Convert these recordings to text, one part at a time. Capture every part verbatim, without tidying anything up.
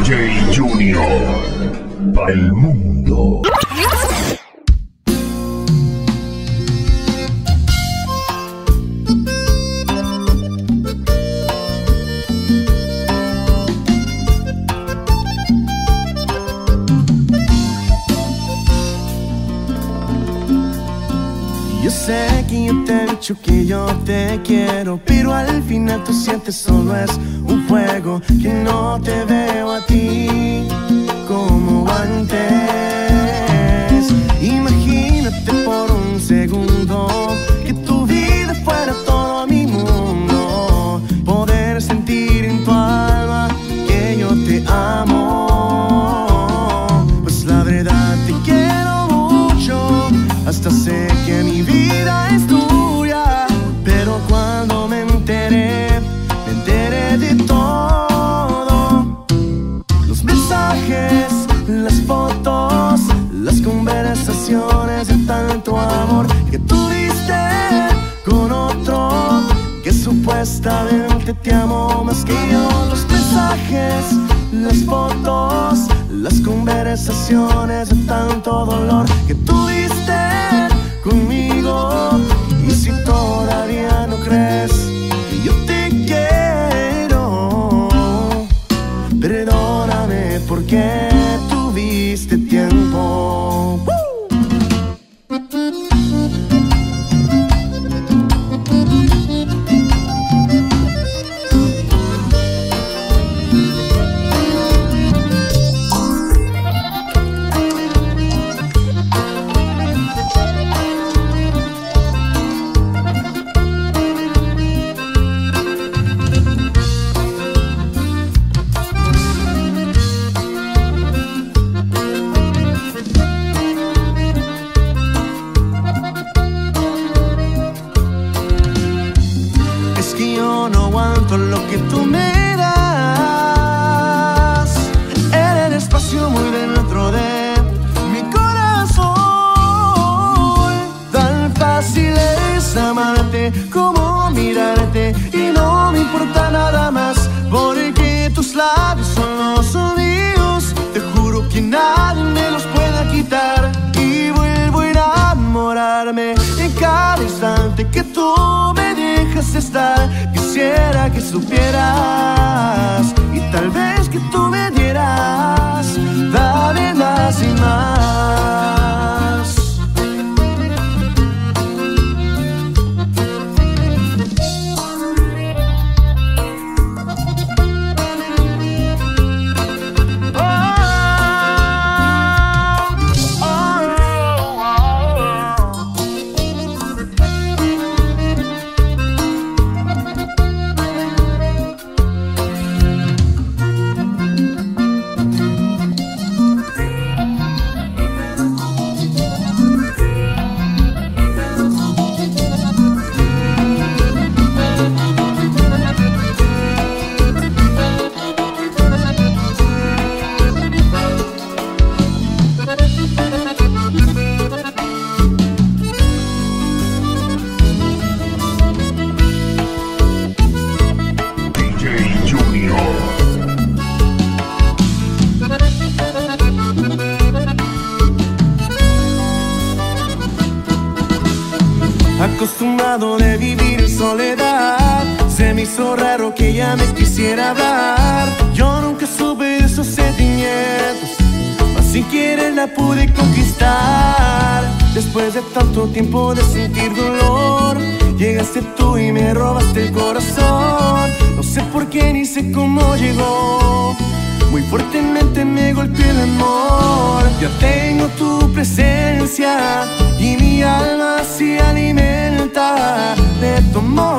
J Junior para el mundo. Yo sé que yo te he dicho que yo te quiero, pero al final tú sientes solo es un juego, que no te veo a ti como antes. Imagínate por un segundo que tu vida fuera todo mi mundo, poder sentir en tu alma que yo te amo. Pues la verdad te quiero mucho, hasta sé que mi vida es tuya, pero cuando me enteré, me enteré de todo. Los mensajes, las fotos, las conversaciones de tanto amor que tuviste con otro, que supuestamente te amo más que yo. Los mensajes, las fotos, las conversaciones de tanto dolor que tuviste conmigo. Y si todavía no crees que yo te quiero, perdóname porque tuviste tiempo. Lo que tú me das en el espacio muy dentro de mi corazón. Tan fácil es amarte como mirarte, y no me importa nada más porque tus labios son los míos. Te juro que nadie me los pueda quitar, y vuelvo a enamorarme en cada instante que tú me dejas estar. Quisiera que supieras, y tal vez que tú me dieras, dame más y más. Acostumbrado de vivir en soledad, se me hizo raro que ella me quisiera hablar. Yo nunca supe de esos sentimientos, mas sin querer la pude conquistar. Después de tanto tiempo de sentir dolor, llegaste tú y me robaste el corazón. No sé por qué ni sé cómo llegó, muy fuertemente me golpeó el amor. Ya tengo tu presencia y mi alma se alimenta de tu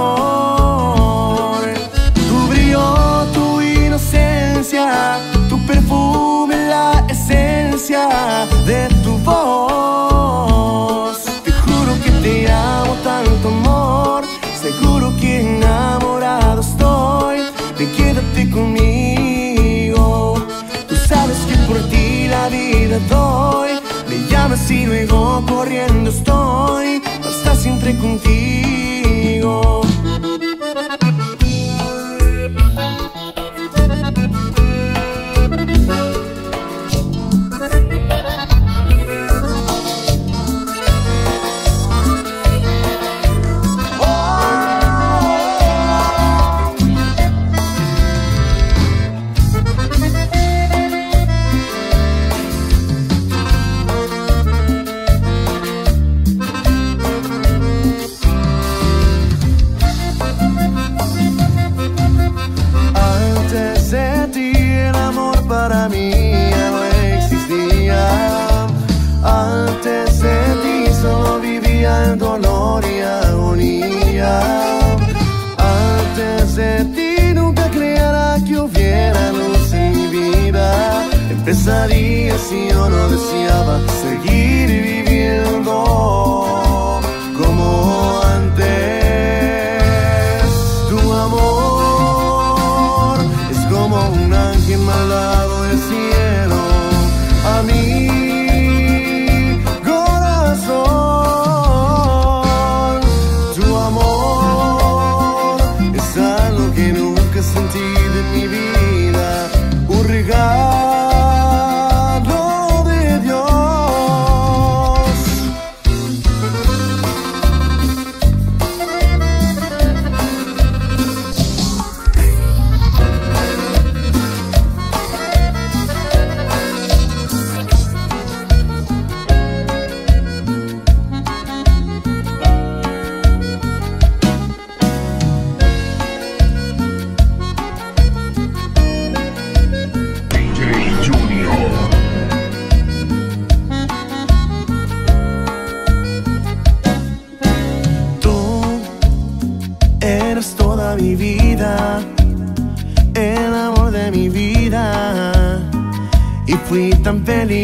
amor. Tu brillo, tu inocencia, tu perfume, la esencia de tu voz. Te juro que te amo tanto, amor. Seguro que enamorado estoy. Ven, quédate conmigo. Tú sabes que por ti la vida doy. Me llamas y luego corriendo estoy, para estar siempre contigo. para mí ya no existía. Antes de ti solo vivía en dolor y agonía. Antes de ti nunca creara que hubiera luz en mi vida. Empezaría si yo no deseaba seguir viviendo como antes. Tu amor es como un ángel malvado del cielo a mí. Sentido en mi vida, un regalo de Dios. Eres toda mi vida, el amor de mi vida, y fui tan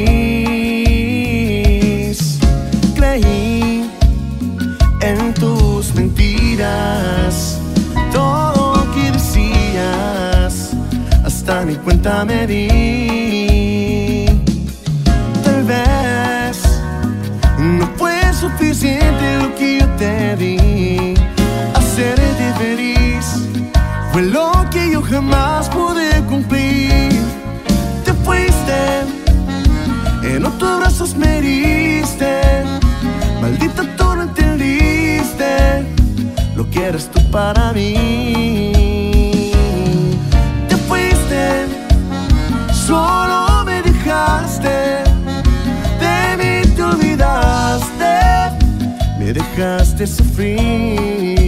feliz. Creí en tus mentiras, todo lo que decías, hasta ni cuenta me di. Tal vez no fue suficiente lo que yo te di. Hacerte feliz fue lo que yo jamás pude cumplir. Te fuiste, en otros brazos me heriste. Maldita, tú no entendiste lo que eres tú para mí. Te fuiste, solo me dejaste. De mí te olvidaste, me dejaste sufrir.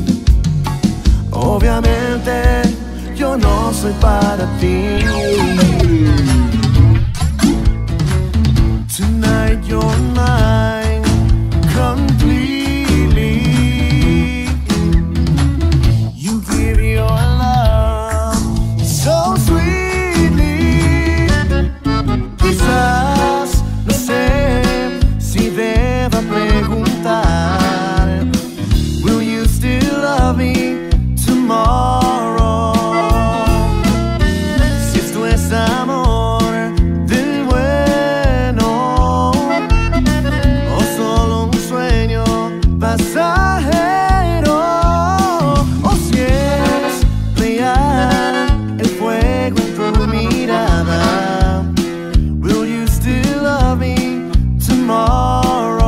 Obviamente yo no soy para ti. Tonight you're mine completely. You give your love so sweetly. Quizás no sé si deba preguntar, will you still love me tomorrow? Si esto es amor del bueno o solo un sueño pasajero, o si es real el fuego en tu mirada, will you still love me tomorrow?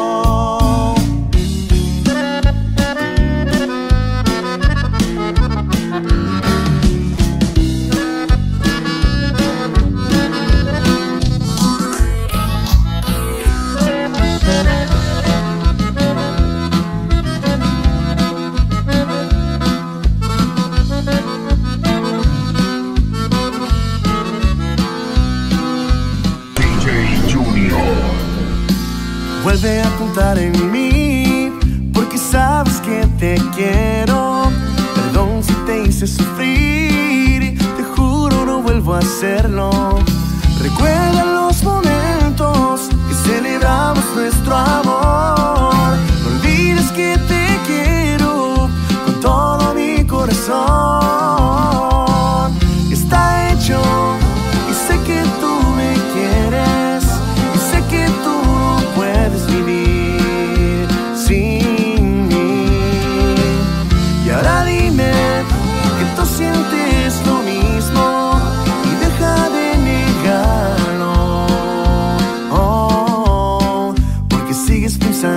Vuelve a contar en mí, porque sabes que te quiero. Perdón si te hice sufrir, te juro no vuelvo a hacerlo. Recuerda los momentos que celebramos nuestro amor. No olvides que te quiero con todo mi corazón. Está hecho y sé que tú me quieres, y sé que tú no puedes vivir sin mí. Y ahora dime que tú sientes lo mismo y deja de negarlo, oh, porque sigues pensando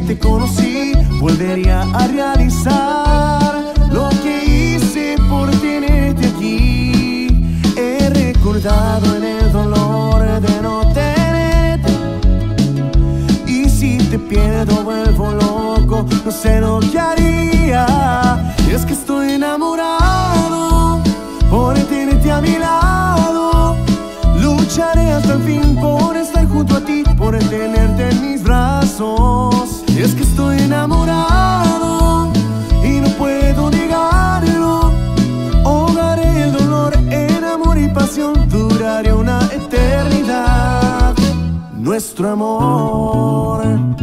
te conocí, volvería a realizar lo que hice por tenerte aquí. He recordado en el dolor de no tenerte, y si te pierdo vuelvo loco, no sé lo que haría. Y es que estoy enamorado por tenerte a mi lado. Lucharé hasta el fin por estar junto a ti, por tenerte en mis brazos. Y es que estoy enamorado y no puedo negarlo. Ahogaré el dolor en amor y pasión, duraré una eternidad nuestro amor.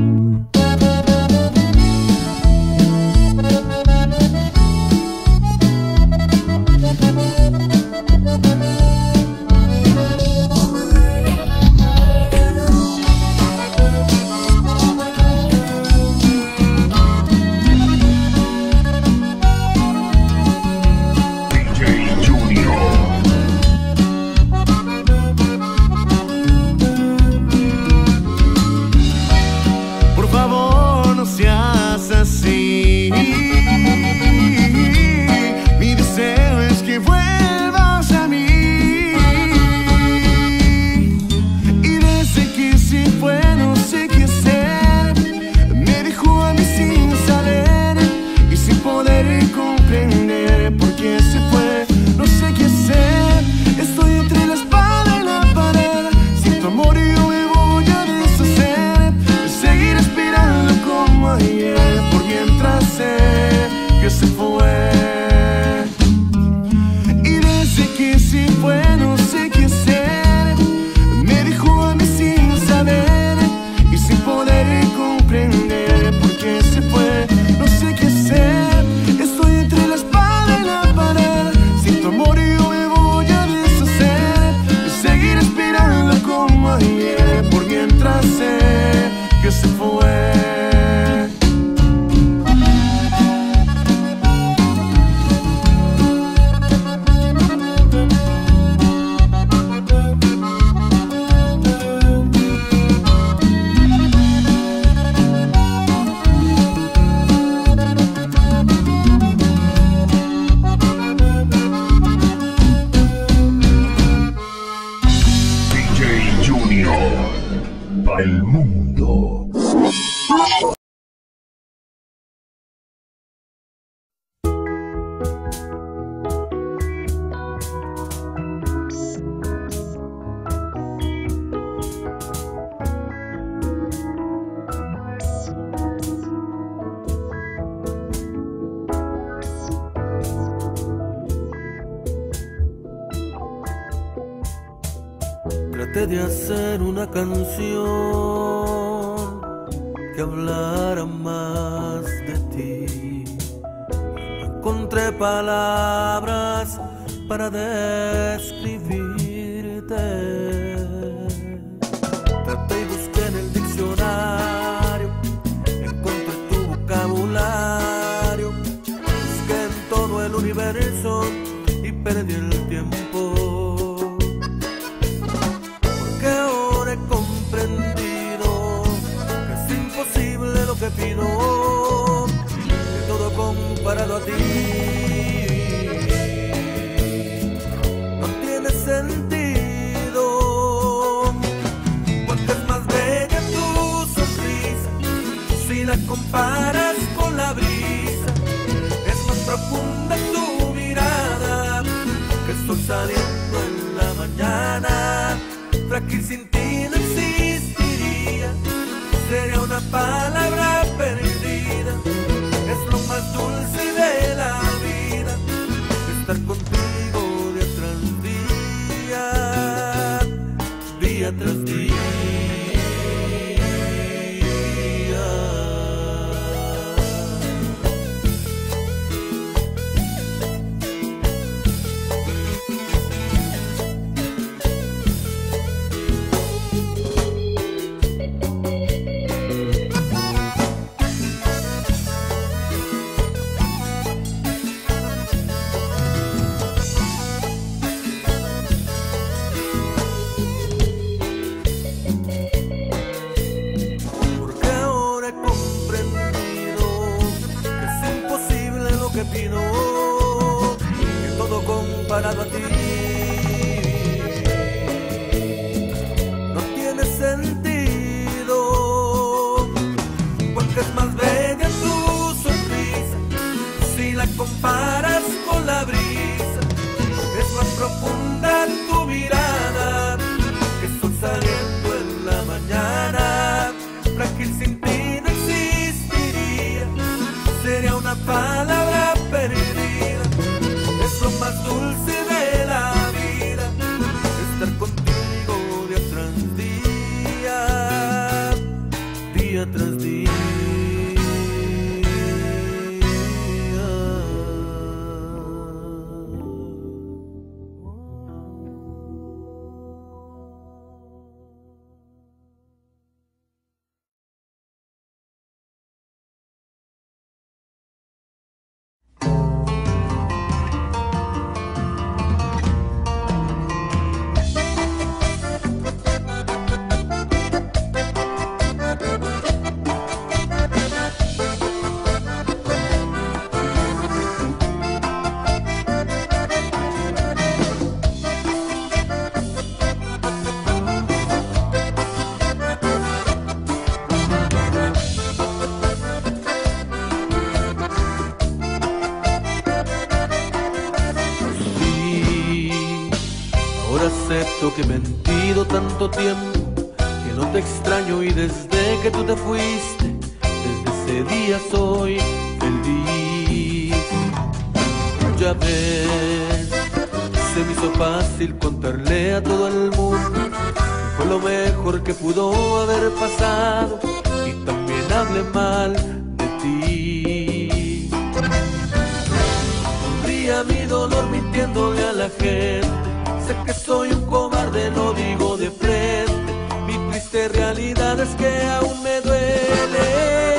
El mundo. Traté de hacer una canción que hablara más de ti. No encontré palabras para describirte. Traté y busqué en el diccionario, encontré tu vocabulario. Busqué en todo el universo y perdí el tiempo. Que pido que todo comparado a ti no tiene sentido, porque es más bella tu sonrisa si la comparas con la brisa. Es más profunda tu mirada que el sol saliendo en la mañana. Frágil sin ti no existiría, sería una palabra perdida. Es lo más dulce de la vida, estar contigo día tras día, día tras día. Ahora acepto que he mentido tanto tiempo, que no te extraño y desde que tú te fuiste, desde ese día soy feliz. Ya ves, se me hizo fácil contarle a todo el mundo que fue lo mejor que pudo haber pasado, y también hablé mal de ti. Pondría mi dolor mintiéndole a la gente, sé que soy un cobarde, lo digo de frente. Mi triste realidad es que aún me dueles.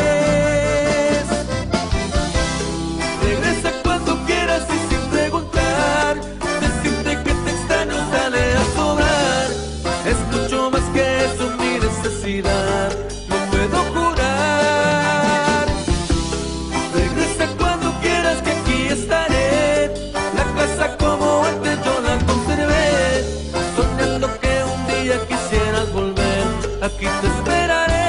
Regresa cuando quieras y sin preguntar, decirte que te extraño sale a sobrar. Es mucho más que eso mi necesidad, lo puedo jurar. Regresa cuando quieras que aquí estaré, la casa como antes yo la conservé, soñando que un día quisieras volver, aquí te esperaré.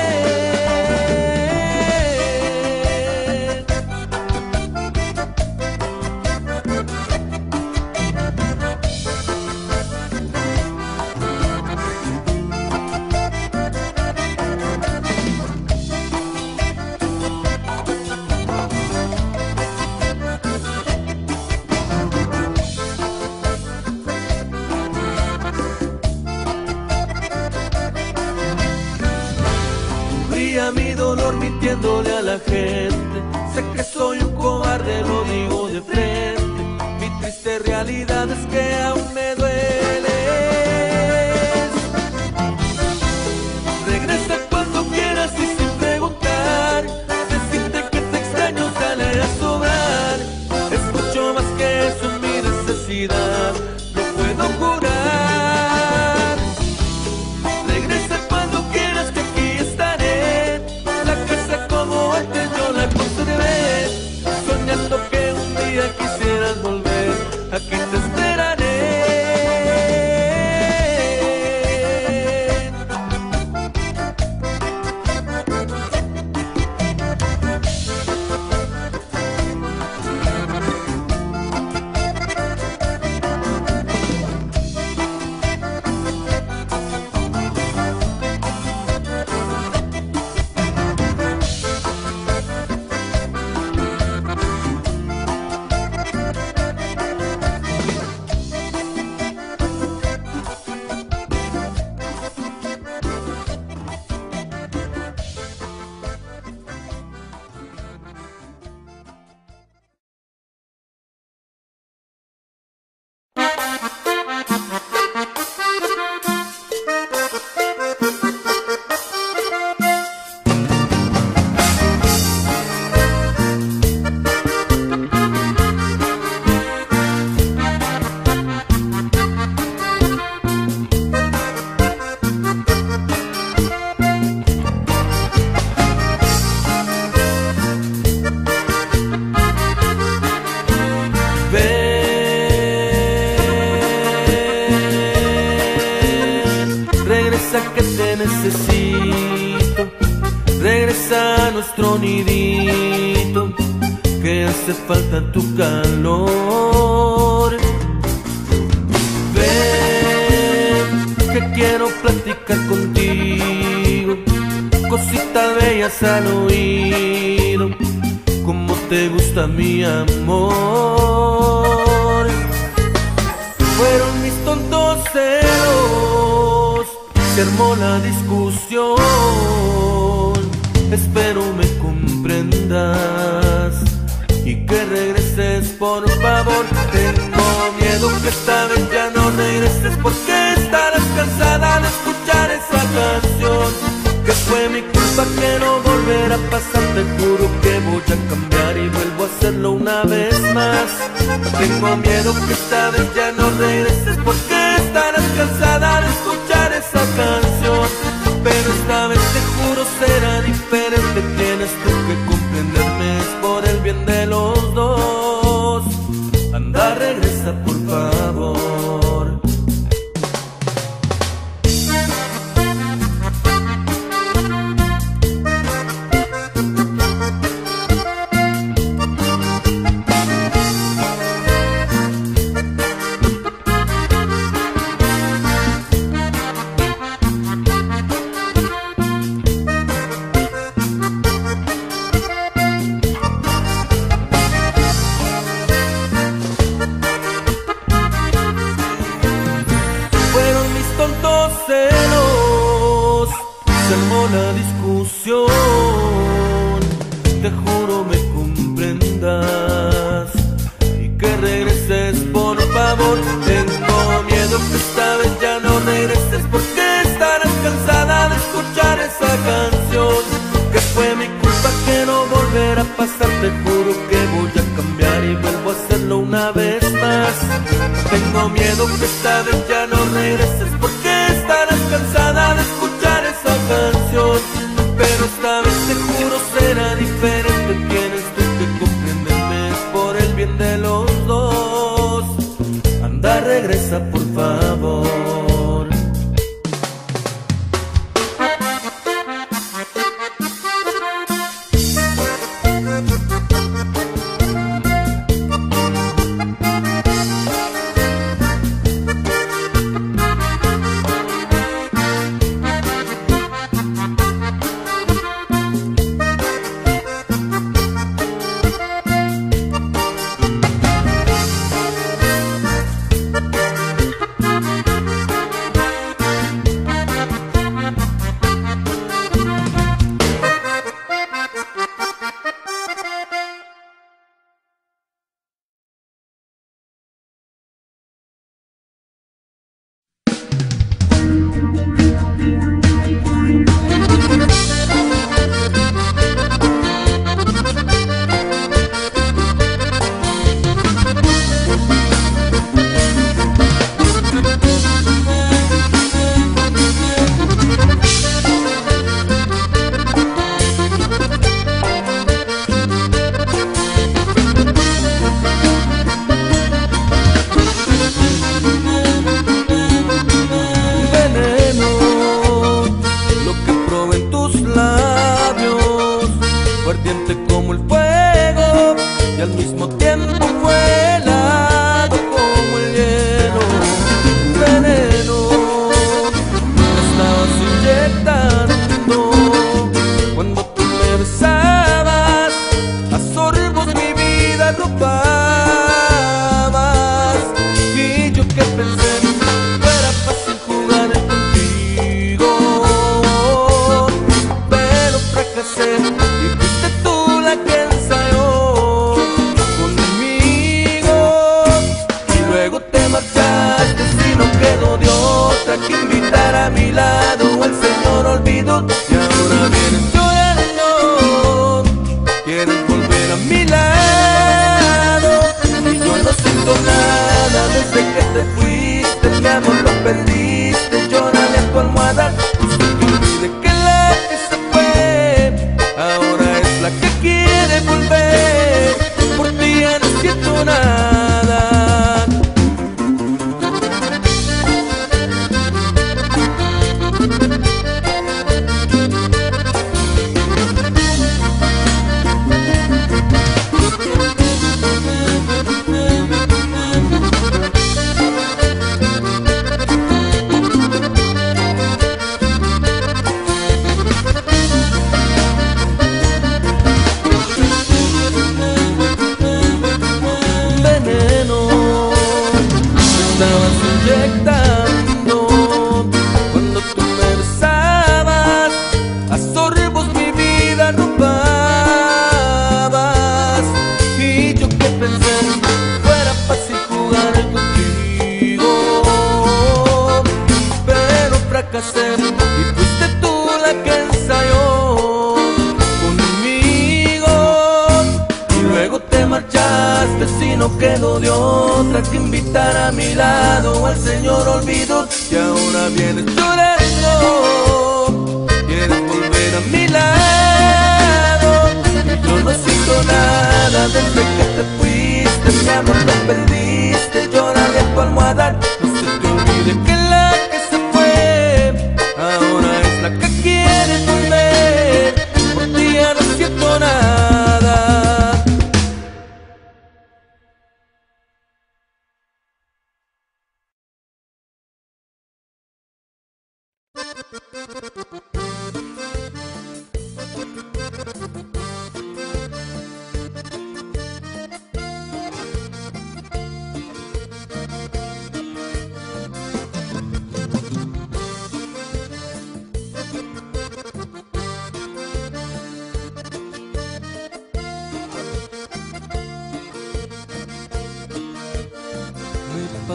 Mi dolor mintiéndole a la gente, sé que soy un cobarde, lo digo de frente. Mi triste realidad es que aún me dueles. Regresa cuando quieras y sin preguntar, decirte que te extraño sale a sobrar. Es mucho más que eso mi necesidad, lo puedo jurar. Regresa cuando quieras que aquí estaré, como antes yo la conservé, soñando que un día quisieras volver, aquí te esperaré. Que te necesito, regresa a nuestro nidito, que hace falta tu calor. Ven, que quiero platicar contigo, cositas bellas al oído, como te gusta mi amor. Fueron mis tontos celos, se armó la discusión, espero me comprendas y que regreses por favor. Tengo miedo que esta vez ya no regreses, porque estarás cansada de escuchar esa canción, que fue mi culpa que no volverá a pasar. Te juro que voy a cambiar y vuelvo a hacerlo una vez más. Tengo miedo que esta vez ya no regreses, porque estarás cansada de escuchar esa canción, pero esta vez te juro será diferente. Tienes tú que comprenderme, es por el bien de los dos. Anda, regresa por favor. tontos celos se armó la discusión. Te juro me comprendas y que regreses por favor. Tengo miedo que esta vez ya no regreses, porque estarás cansada de escuchar esa canción. Que fue mi culpa que no volverá a pasar. Te juro que voy a cambiar y vuelvo a hacerlo una vez más. Tengo miedo que esta vez ya no regreses, porque estarás cansada de escuchar esa canción. Pero esta vez te juro será diferente. Tienes tú que comprenderme, es por el bien de los dos. Anda, regresa por favor.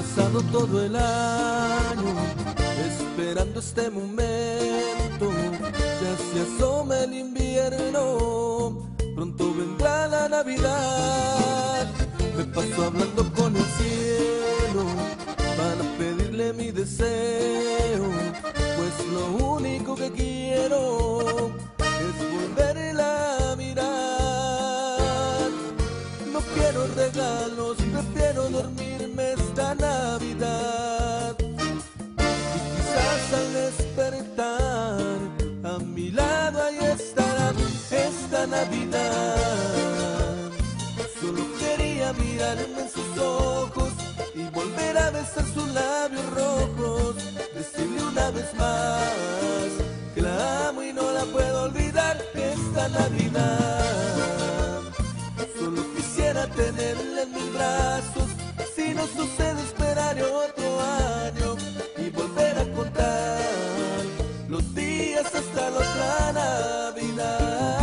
pasado todo el año esperando este momento. Ya se asoma el invierno, pronto vendrá la Navidad. Me paso hablando con el cielo para pedirle mi deseo, pues lo único que quiero es volverla a mirar. No quiero regalos, prefiero dormirme esta Navidad. Y quizás al despertar a mi lado ahí estará esta Navidad. Solo quería mirarme en sus ojos y volver a besar sus labios rojos, decirle una vez más que la amo y no la puedo olvidar esta Navidad. Solo quisiera tenerla en mis brazos, si no sucede esperaré otro año y volver a contar los días hasta la otra Navidad.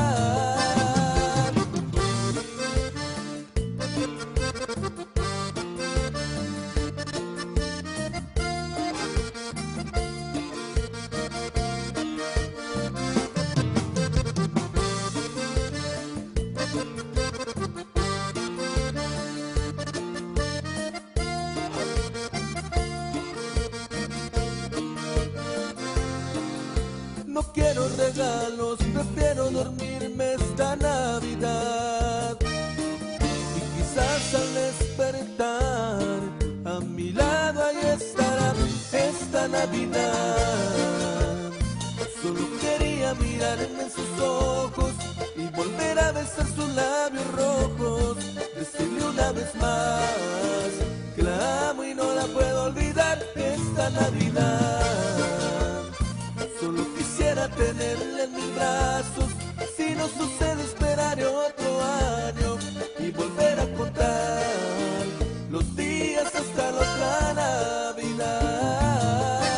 No quiero regalos, prefiero dormirme esta Navidad. Y quizás al despertar a mi lado ahí estará esta Navidad. Solo quería mirarme en sus ojos y volver a besar sus labios rojos, decirle una vez más que la amo y no la puedo olvidar esta Navidad. Solo quisiera tenerla en mis brazos, si no sucede esperaré otro año y volver a contar los días hasta la otra Navidad.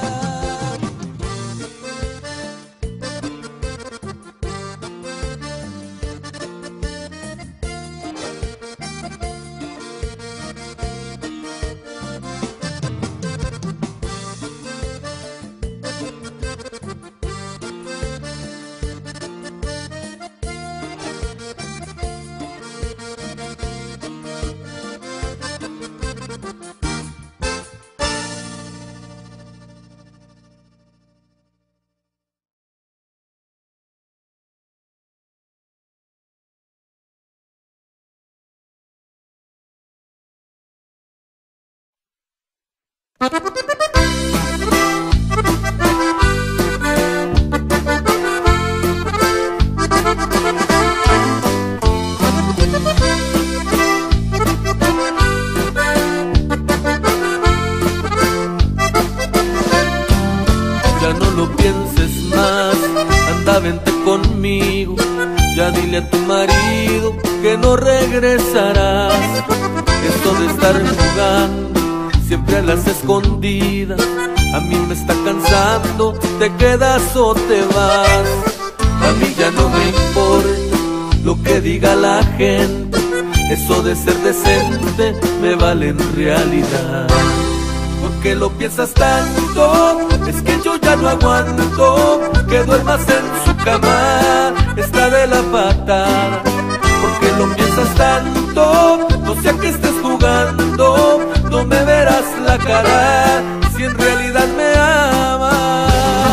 Ya no lo pienses más, anda vente conmigo, ya dile a tu marido que no regresarás. Esto de estar jugando siempre a las escondidas, a mí me está cansando, te quedas o te vas. A mí ya no me importa lo que diga la gente, eso de ser decente me vale en realidad. ¿Por qué lo piensas tanto? Es que yo ya no aguanto que duermas en su cama, está de la patada. ¿Por qué lo piensas tanto? No sé a qué estés jugando, no me verás la cara si en realidad me amas.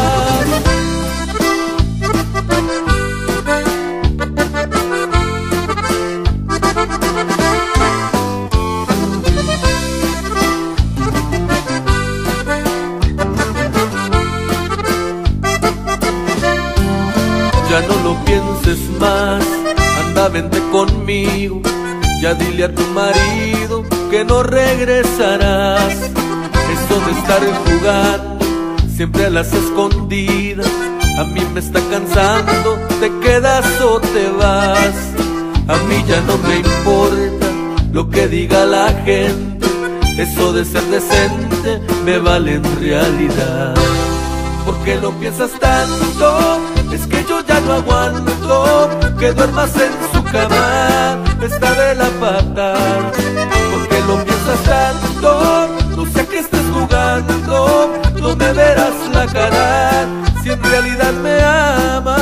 Ya no lo pienses más, anda vente conmigo, ya dile a tu marido que no regresarás. Eso de estar jugando siempre a las escondidas, a mí me está cansando, te quedas o te vas. A mí ya no me importa lo que diga la gente, eso de ser decente me vale en realidad. ¿Por qué lo piensas tanto? Es que yo ya no aguanto que duermas en su cama, está de la pata. ¿Por qué lo piensas tanto? No sé a qué estás jugando, no me verás la cara si en realidad me amas.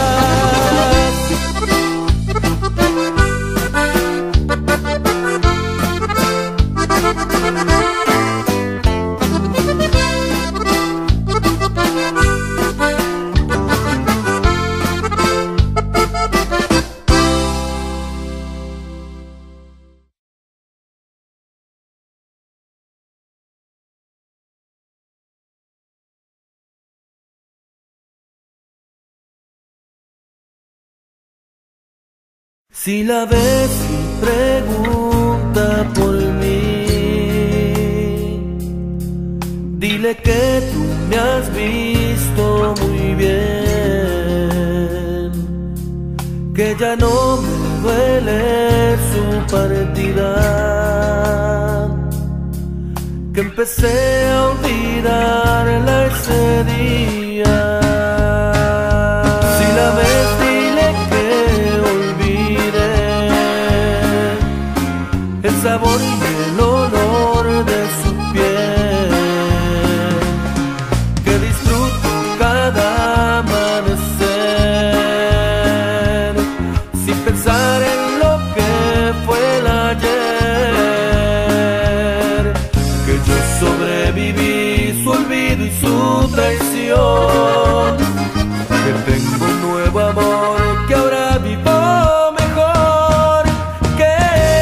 Si la ves y pregunta por mí, dile que tú me has visto muy bien, que ya no me duele su partida, que empecé a olvidarla ese día. Si la ves, el sabor y el olor de su piel, que disfruto cada amanecer, sin pensar en lo que fue el ayer, que yo sobreviví su olvido y su traición, que tengo un nuevo amor, que ahora vivo mejor, que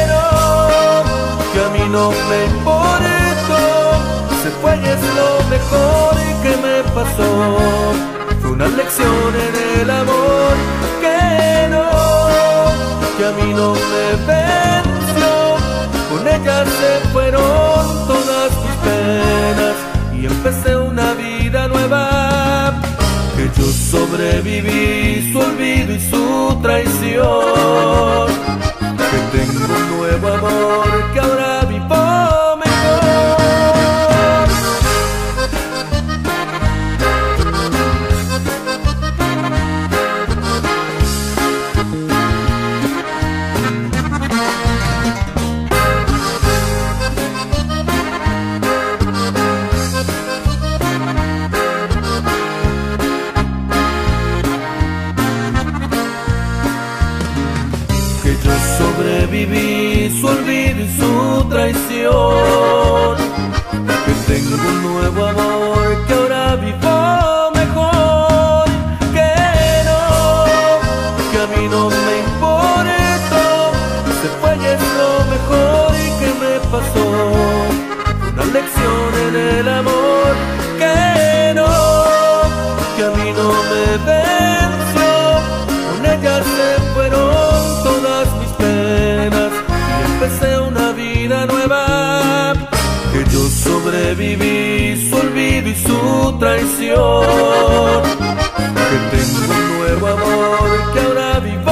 no me importó, se fue y es lo mejor que me pasó. Fue una lección en el amor, que no, que a mí no me venció. Con ella se fueron todas mis penas y empecé una vida nueva, que yo sobreviví su olvido y su traición, que tengo un nuevo amor, que ahora vivo mejor. Que yo sobreviví su olvido y su traición, que tengo un nuevo amor, que ahora vivo mejor, que no, que a mí no me importó, se fue y es lo mejor y que me pasó. Una lección en el amor, que no, que a mí no me venció. Con ella se fueron todas mis penas y empecé una vida nueva, que yo sobreviví su olvido y su traición, que tengo un nuevo amor, que ahora vivo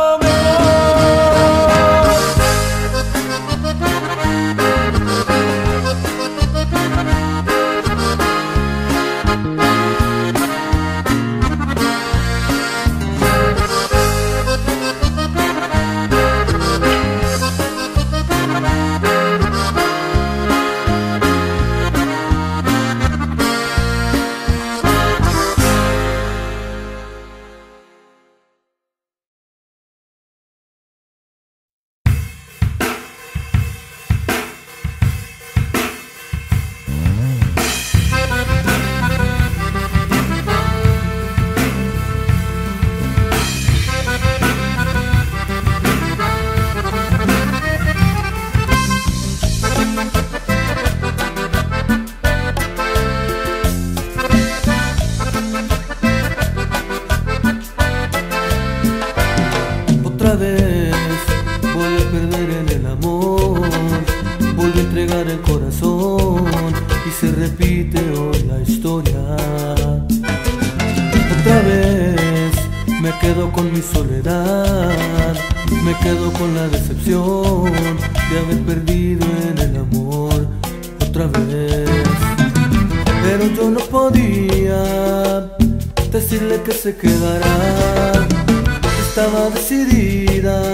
con mi soledad, me quedo con la decepción de haber perdido en el amor otra vez. Pero yo no podía decirle que se quedará, estaba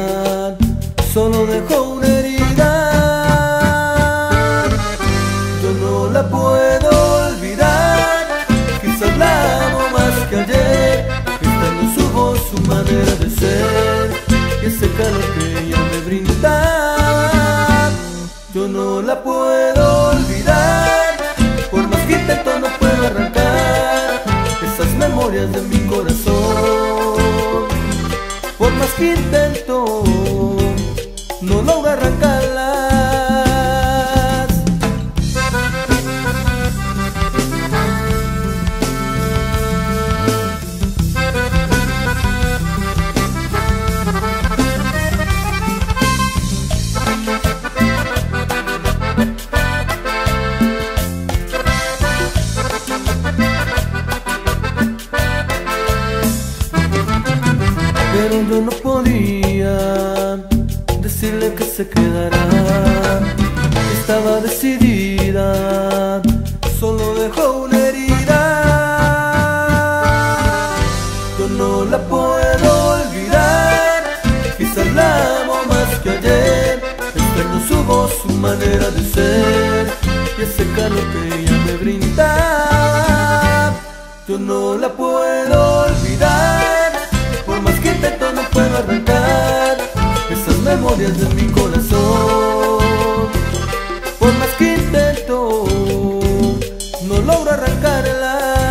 decidida, solo dejó una herida. Yo pero yo no podía decirle que se quedará. Estaba decidida, solo dejó una herida. Yo no la puedo olvidar, quizás la amo más que ayer. Extraño su voz, su manera de ser y ese calor que ella me brinda. Yo no la puedo olvidar, por más que intento no puedo arrancar esas memorias de mi corazón. Por más que intento no logro arrancarlas.